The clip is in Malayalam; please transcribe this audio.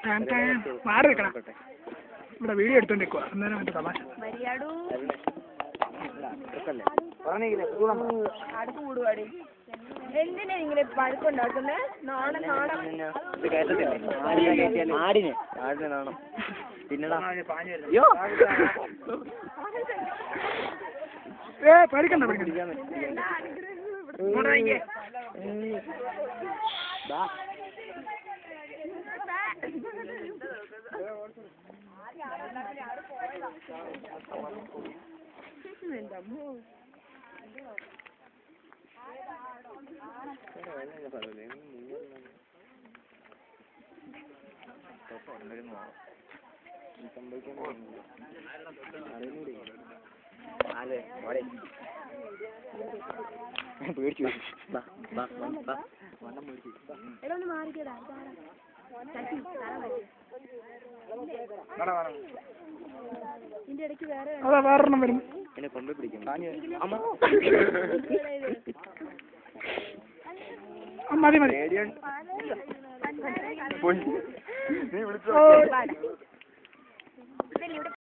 മാറി നിൽക്കണം. ഇവിടെ വീഡിയോ എടുത്തോണ്ടിരിക്കുക. അന്നേരം മറ്റേ തമാശ. എന്തിനാ ഇങ്ങനെ പഴക്കുണ്ടാക്കുന്നത്? നാടൻ നാടൻ ആടിന് നാണം പിന്നടാ പഠിക്കണ്ട പേടിച്ചു അതാ വേറെണ്ണം വരും. എന്നെ കൊമ്പ് പിടിക്കും മതി മതി. നീ വിളിച്ചോ